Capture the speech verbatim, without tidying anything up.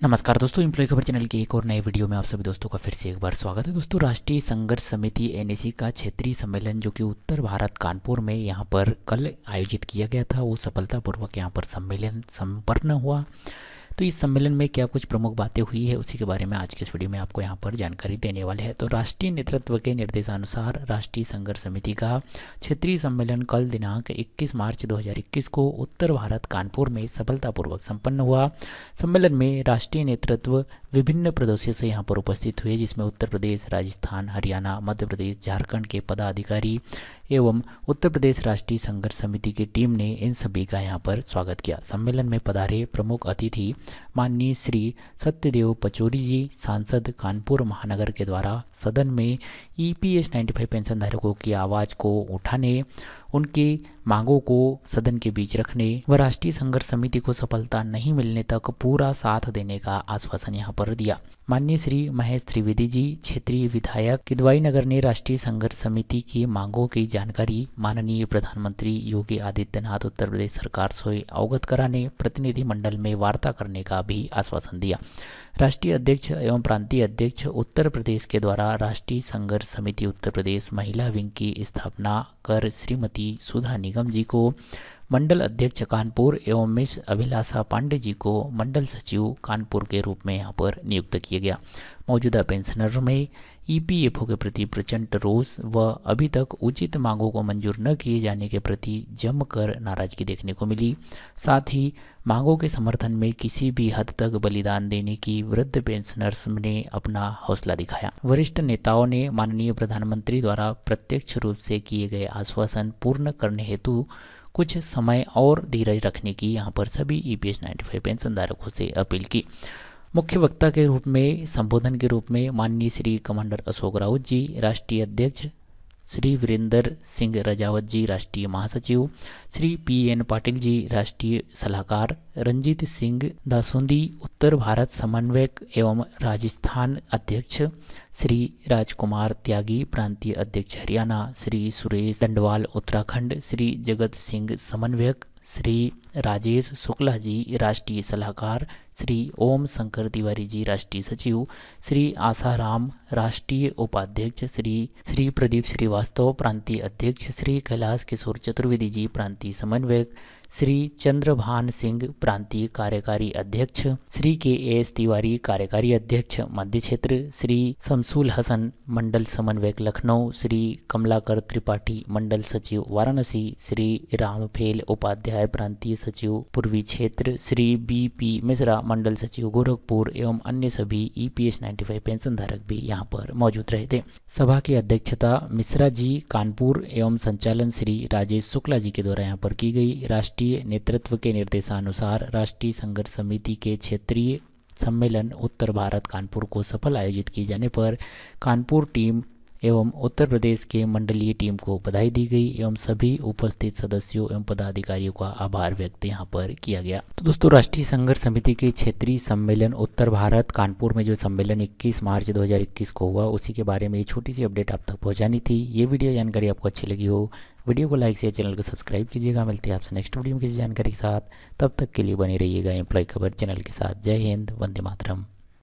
नमस्कार दोस्तों, एम्प्लॉय खबर चैनल के एक और नए वीडियो में आप सभी दोस्तों का फिर से एक बार स्वागत है। दोस्तों, राष्ट्रीय संघर्ष समिति एन ए सी का क्षेत्रीय सम्मेलन जो कि उत्तर भारत कानपुर में यहाँ पर कल आयोजित किया गया था, वो सफलतापूर्वक यहाँ पर सम्मेलन संपन्न हुआ। तो इस सम्मेलन में क्या कुछ प्रमुख बातें हुई है, उसी के बारे में आज के इस वीडियो में आपको यहाँ पर जानकारी देने वाले हैं। तो राष्ट्रीय नेतृत्व के निर्देशानुसार राष्ट्रीय संघर्ष समिति का क्षेत्रीय सम्मेलन कल दिनांक इक्कीस मार्च दो हज़ार इक्कीस को उत्तर भारत कानपुर में सफलतापूर्वक संपन्न हुआ। सम्मेलन में राष्ट्रीय नेतृत्व विभिन्न प्रदेशों से यहाँ पर उपस्थित हुए, जिसमें उत्तर प्रदेश, राजस्थान, हरियाणा, मध्य प्रदेश, झारखंड के पदाधिकारी एवं उत्तर प्रदेश राष्ट्रीय संघर्ष समिति की टीम ने इन सभी का यहाँ पर स्वागत किया। सम्मेलन में पधारे प्रमुख अतिथि माननीय श्री सत्यदेव पचौरी जी, सांसद कानपुर महानगर के द्वारा सदन में ई पी एस पचानवे पेंशन धारकों की आवाज़ को उठाने, उनकी मांगों को सदन के बीच रखने व राष्ट्रीय संघर्ष समिति को सफलता नहीं मिलने तक पूरा साथ देने का आश्वासन यहाँ पर दिया। माननीय श्री महेश त्रिवेदी जी, क्षेत्रीय विधायक किदवाई नगर, ने राष्ट्रीय संघर्ष समिति की मांगों की जानकारी माननीय प्रधानमंत्री योगी आदित्यनाथ उत्तर प्रदेश सरकार से अवगत कराने प्रतिनिधि मंडल में वार्ता करने का भी आश्वासन दिया। राष्ट्रीय अध्यक्ष एवं प्रांतीय अध्यक्ष उत्तर प्रदेश के द्वारा राष्ट्रीय संघर्ष समिति उत्तर प्रदेश महिला विंग की स्थापना कर श्रीमती सुधा निगम जी को मंडल अध्यक्ष कानपुर एवं मिस अभिलाषा पांडे जी को मंडल सचिव कानपुर के रूप में यहाँ पर नियुक्त किया गया। मौजूदा पेंशनरों में ई पी एफ ओ के प्रति प्रचंड रोष व अभी तक उचित मांगों को मंजूर न किए जाने के प्रति जमकर नाराजगी देखने को मिली। साथ ही मांगों के समर्थन में किसी भी हद तक बलिदान देने की वृद्ध पेंशनर्स ने अपना हौसला दिखाया। वरिष्ठ नेताओं ने माननीय प्रधानमंत्री द्वारा प्रत्यक्ष रूप से किए गए आश्वासन पूर्ण करने हेतु कुछ समय और धीरज रखने की यहाँ पर सभी ई पी एस पचानवे पेंशन धारकों से अपील की। मुख्य वक्ता के रूप में संबोधन के रूप में माननीय श्री कमांडर अशोक राउत जी, राष्ट्रीय अध्यक्ष, श्री वीरेंद्र सिंह रजावत जी, राष्ट्रीय महासचिव, श्री पी एन पाटिल जी, राष्ट्रीय सलाहकार, रंजीत सिंह दासोंदी, उत्तर भारत समन्वयक एवं राजस्थान अध्यक्ष, श्री राजकुमार त्यागी, प्रांतीय अध्यक्ष हरियाणा, श्री सुरेश दंडवाल उत्तराखंड, श्री जगत सिंह समन्वयक, श्री राजेश शुक्ला जी, राष्ट्रीय सलाहकार, श्री ओम शंकर तिवारी जी, राष्ट्रीय सचिव, श्री आसाराम, राष्ट्रीय उपाध्यक्ष, श्री श्री प्रदीप श्रीवास्तव, प्रांतीय अध्यक्ष, श्री कैलाश किशोर चतुर्वेदी जी, प्रांतीय समन्वयक, श्री चंद्रभान सिंह, प्रांतीय कार्यकारी अध्यक्ष, श्री के एस तिवारी, कार्यकारी अध्यक्ष मध्य क्षेत्र, श्री शमसुल हसन, मंडल समन्वयक लखनऊ, श्री कमलाकर त्रिपाठी, मंडल सचिव वाराणसी, श्री रामफेल उपाध्याय, प्रांतीय सचिव पूर्वी क्षेत्र, श्री बी पी मिश्रा, मंडल सचिव गोरखपुर एवं अन्य सभी ई पी एस पचानवे पेंशन धारक भी यहाँ पर मौजूद रहे थे। सभा की अध्यक्षता मिश्रा जी कानपुर एवं संचालन श्री राजेश शुक्ला जी के द्वारा यहाँ पर की गई। राष्ट्रीय नेतृत्व के निर्देशानुसार राष्ट्रीय संघर्ष समिति के क्षेत्रीय सम्मेलन उत्तर भारत कानपुर को सफल आयोजित किए जाने पर कानपुर टीम एवं उत्तर प्रदेश के मंडलीय टीम को बधाई दी गई एवं सभी उपस्थित सदस्यों एवं पदाधिकारियों का आभार व्यक्त यहाँ पर किया गया। तो दोस्तों, राष्ट्रीय संघर्ष समिति के क्षेत्रीय सम्मेलन उत्तर भारत कानपुर में जो सम्मेलन इक्कीस मार्च दो हज़ार इक्कीस को हुआ, उसी के बारे में ये छोटी सी अपडेट आप तक पहुँचानी थी। ये वीडियो जानकारी आपको अच्छी लगी हो, वीडियो को लाइक शेयर, चैनल को सब्सक्राइब कीजिएगा। मिलते हैं आपसे नेक्स्ट वीडियो में किसी जानकारी के साथ। तब तक के लिए बने रहिएगा एम्प्लॉय खबर चैनल के साथ। जय हिंद, वंदे मातरम।